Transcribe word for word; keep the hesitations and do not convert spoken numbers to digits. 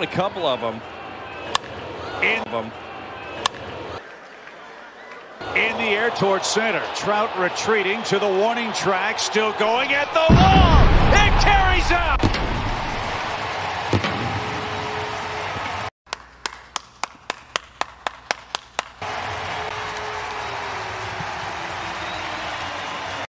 A couple of them. In them. In the air towards center. Trout retreating to the warning track. Still going at the wall.